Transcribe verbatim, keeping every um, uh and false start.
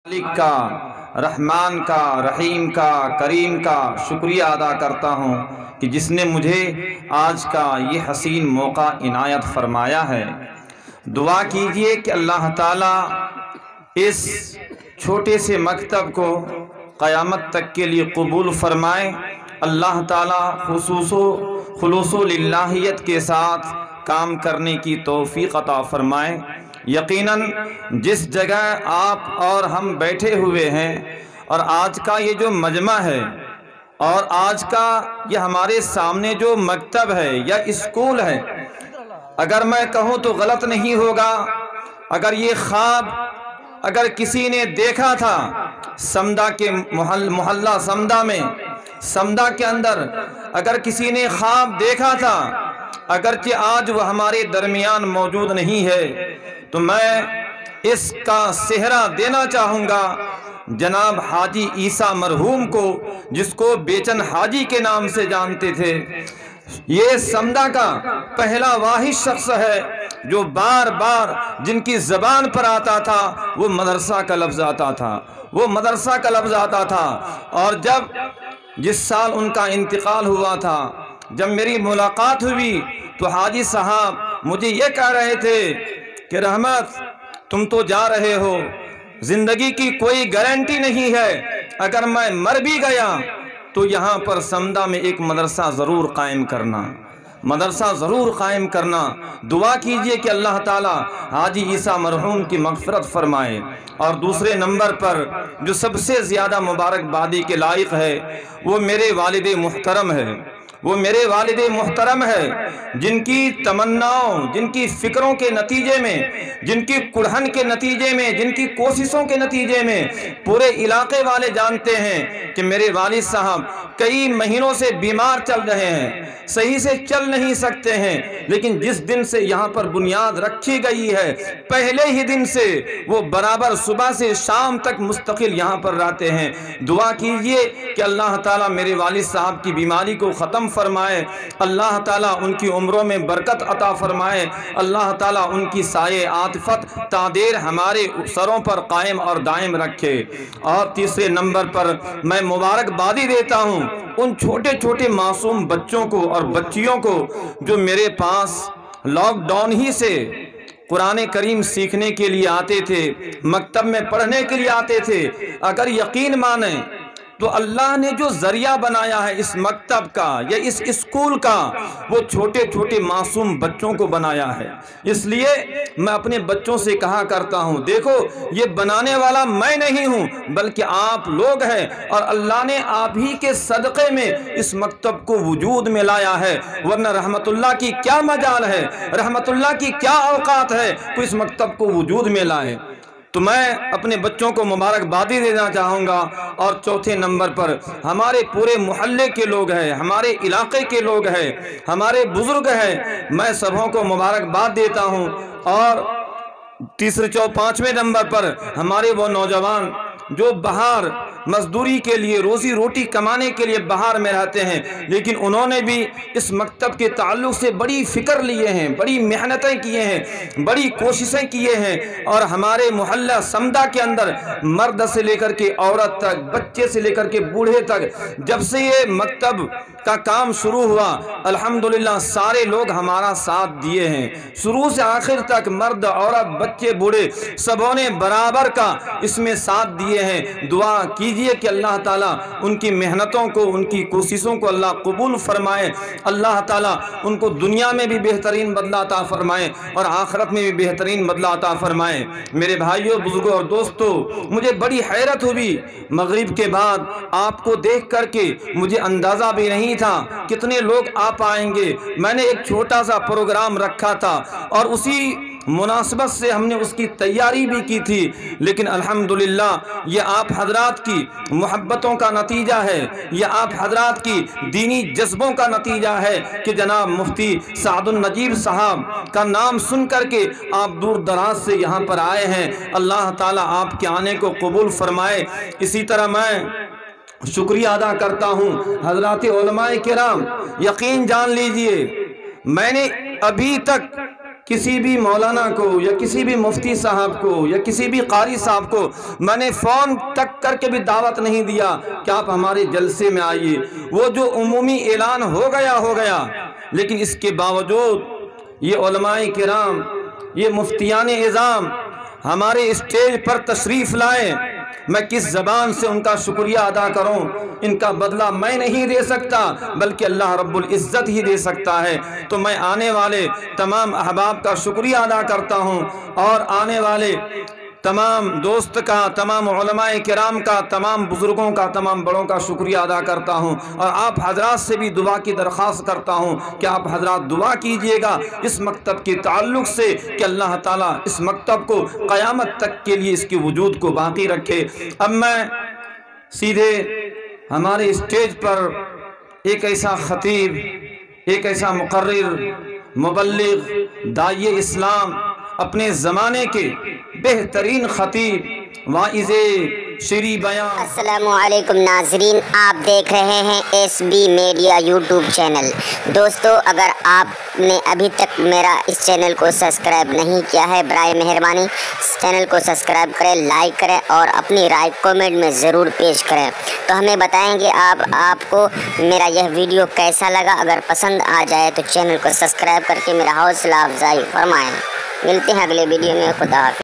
मालिक का, रहमान का, रहीम का, करीम का शुक्रिया अदा करता हूँ कि जिसने मुझे आज का ये हसीन मौका इनायत फरमाया है। दुआ कीजिए कि अल्लाह ताला इस छोटे से मकतब को क़यामत तक के लिए कबूल फरमाए। अल्लाह ताला खुसूसो खुलूसो लिल्लाहियत के साथ काम करने की तौफीक अता फरमाए। यकीनन जिस जगह आप और हम बैठे हुए हैं और आज का ये जो मजमा है और आज का ये हमारे सामने जो मकतब है या स्कूल है, अगर मैं कहूँ तो गलत नहीं होगा, अगर ये ख्वाब अगर किसी ने देखा था समदा के मोहल मोहल्ला समदा में, समदा के अंदर अगर किसी ने ख्वाब देखा था, अगरचे आज वह हमारे दरमियान मौजूद नहीं है, तो मैं इसका सेहरा देना चाहूँगा जनाब हाजी ईसा मरहूम को, जिसको बेचन हाजी के नाम से जानते थे। ये समदा का पहला वाहिद शख्स है जो बार बार जिनकी ज़बान पर आता था वो मदरसा का लफ्ज़ आता था, वो मदरसा का लफ्ज़ आता था। और जब जिस साल उनका इंतकाल हुआ था, जब मेरी मुलाकात हुई तो हाजी साहब मुझे ये कह रहे थे कि रहमत, तुम तो जा रहे हो, ज़िंदगी की कोई गारंटी नहीं है, अगर मैं मर भी गया तो यहाँ पर समदा में एक मदरसा ज़रूर कायम करना, मदरसा ज़रूर कायम करना। दुआ कीजिए कि अल्लाह ताला हाजी ईसा मरहूम की मग़फ़िरत फरमाए। और दूसरे नंबर पर जो सबसे ज़्यादा मुबारकबादी के लायक है वो मेरे वालिद मुहतरम है, वो मेरे वालिद मुहतरम है, जिनकी तमन्नाओं, जिनकी फ़िक्रों के नतीजे में, जिनकी कुढ़न के नतीजे में, जिनकी कोशिशों के नतीजे में पूरे इलाके वाले जानते हैं कि मेरे वालिद साहब कई महीनों से बीमार चल रहे हैं, सही से चल नहीं सकते हैं, लेकिन जिस दिन से यहाँ पर बुनियाद रखी गई है पहले ही दिन से वो बराबर सुबह से शाम तक मुस्तकिल यहाँ पर रहते हैं। दुआ कीजिए कि अल्लाह ताला मेरे वालिद साहब की बीमारी को ख़त्म फरमाए, अल्लाह ताला उनकी उम्रों में बरकत अता फरमाए, अल्लाह ताला उनकी साये आतिफत तादेर हमारे सरों पर कायम और दायम रखे। और तीसरे नंबर पर मैं मुबारकबादी देता हूँ उन छोटे छोटे मासूम बच्चों को और बच्चियों को जो मेरे पास लॉकडाउन ही से कुरान करीम सीखने के लिए आते थे, मकतब में पढ़ने के लिए आते थे। अगर यकीन माने तो अल्लाह ने जो ज़रिया बनाया है इस मकतब का या इस स्कूल का, वो छोटे छोटे मासूम बच्चों को बनाया है। इसलिए मैं अपने बच्चों से कहा करता हूँ, देखो ये बनाने वाला मैं नहीं हूँ बल्कि आप लोग हैं, और अल्लाह ने आप ही के सदक़े में इस मकतब को वजूद में लाया है, वरना रहमतुल्लाह की क्या मजाल है, रहमतुल्लाह की क्या औकात है तो इस मकतब को वजूद में लाए। तो मैं अपने बच्चों को मुबारकबादी देना चाहूँगा। और चौथे नंबर पर हमारे पूरे मोहल्ले के लोग हैं, हमारे इलाके के लोग हैं, हमारे बुज़ुर्ग हैं, मैं सबों को मुबारकबाद देता हूँ। और तीसरे चौ पाँचवें नंबर पर हमारे वो नौजवान जो बाहर मजदूरी के लिए, रोज़ी रोटी कमाने के लिए बाहर में रहते हैं, लेकिन उन्होंने भी इस मकतब के ताल्लुक़ से बड़ी फ़िक्र लिए हैं, बड़ी मेहनतें किए हैं, बड़ी कोशिशें किए हैं। और हमारे मोहल्ला समदा के अंदर मर्द से लेकर के औरत तक, बच्चे से लेकर के बूढ़े तक, जब से ये मकतब का काम शुरू हुआ अल्हम्दुलिल्लाह सारे लोग हमारा साथ दिए हैं, शुरू से आखिर तक मर्द औरत बच्चे बूढ़े सबों ने बराबर का इसमें साथ दिए हैं। दुआ कीजिए कि अल्लाह ताला उनकी मेहनतों को, उनकी कोशिशों को अल्लाह कबूल फरमाए, अल्लाह ताला उनको दुनिया में भी बेहतरीन बदला अता फरमाए और आखिरत में भी बेहतरीन बदला अता फरमाए। मेरे भाइयों, बुजुर्गों और दोस्तों, मुझे बड़ी हैरत हुई मगरिब के बाद आपको देख करके, मुझे अंदाज़ा भी नहीं था कितने लोग आ पाएंगे। मैंने एक छोटा सा प्रोग्राम रखा था और उसी मुनासबत से हमने उसकी तैयारी भी की थी, लेकिन अल्हम्दुलिल्लाह ये आप हजरात की मोहब्बतों का नतीजा है, ये आप हजरात की दीनी जज्बों का नतीजा है कि जनाब मुफ्ती सादुल नजीब साहब का नाम सुन करके आप दूर दराज से यहाँ पर आए हैं। अल्लाह ताला आपके आने को कबूल फरमाए। इसी तरह मैं शुक्रिया अदा करता हूँ हजरात उलमाए किराम। यकीन जान लीजिए, मैंने अभी तक کسی بھی مولانا کو یا کسی بھی مفتی صاحب کو یا کسی بھی قاری صاحب کو میں نے فون تک کر کے بھی دعوت نہیں دیا کہ آپ ہمارے جلسے میں آئیے۔ وہ جو عمومی اعلان ہو گیا ہو گیا، لیکن اس کے باوجود یہ علماء کرام، یہ مفتیان اعظام ہمارے اسٹیج پر تشریف لائے۔ میں کس زبان سے ان کا شکریہ ادا کروں؟ ان کا بدلہ میں نہیں دے سکتا بلکہ اللہ رب العزت ہی دے سکتا ہے۔ تو میں آنے والے تمام احباب کا شکریہ ادا کرتا ہوں، اور آنے والے تمام دوست کا، تمام علماء کرام کا، تمام بزرگوں کا، تمام بڑوں کا شکریہ ادا کرتا ہوں، اور آپ حضرات سے بھی دعا کی درخواست کرتا ہوں کہ آپ حضرات دعا کیجئے گا اس مکتب کے تعلق سے کہ اللہ تعالیٰ اس مکتب کو قیامت تک کے لیے اس کے وجود کو باقی رکھے۔ اب میں سیدھے ہمارے اسٹیج پر ایک ایسا خطیب، ایک ایسا مقرر، مبلغ، داعی اسلام، اپنے زمانے کے بہترین خطیب، واعظ شرعی بیان۔ السلام علیکم ناظرین، آپ دیکھ رہے ہیں S B media YouTube channel. دوستو، اگر آپ نے ابھی تک میرا اس چینل کو سبسکرائب نہیں کیا ہے، برائے مہربانی اس چینل کو سبسکرائب کریں، لائک کریں اور اپنی رائے کومنٹ میں ضرور پیش کریں، تو ہمیں بتائیں گے آپ آپ کو میرا یہ ویڈیو کیسا لگا۔ اگر پسند آ جائے تو چینل کو سبسکرائب کر کے میرا حوصلہ افزائی فرمائیں۔ ملتے ہیں اگلے ویڈیو میں، خدا حافظ۔